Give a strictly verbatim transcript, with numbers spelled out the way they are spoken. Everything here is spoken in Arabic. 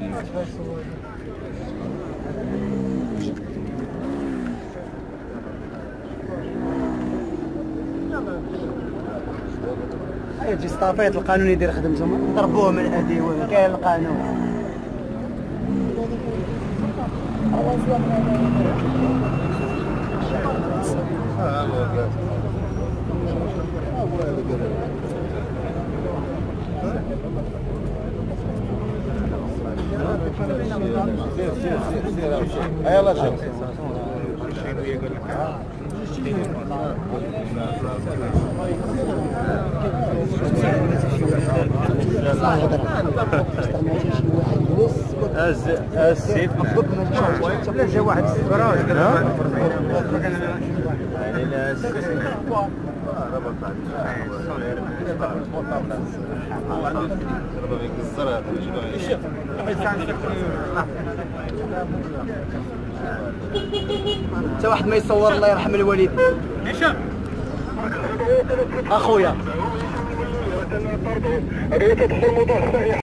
يجي ستافيت القانون يدير خدمتهم، ضربوه من الاديوه، كاين القانون. يلا شوف السيد مخطوط من الشوط لا جا واحد السراج حتى واحد ما يصور الله يرحم الوالد اخويا.